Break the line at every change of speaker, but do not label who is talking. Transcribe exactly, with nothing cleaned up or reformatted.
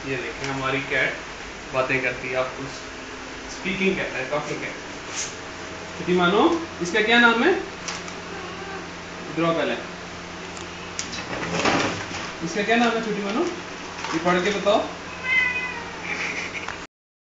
ये देखें हमारी कैट बातें करती है, आपको स्पीकिंग कहता है, टॉकिंग कैट। छोटी मानो, इसका क्या नाम है? इधर आओ पहले, इसका क्या नाम है छोटी मानो? ये पढ़ के बताओ।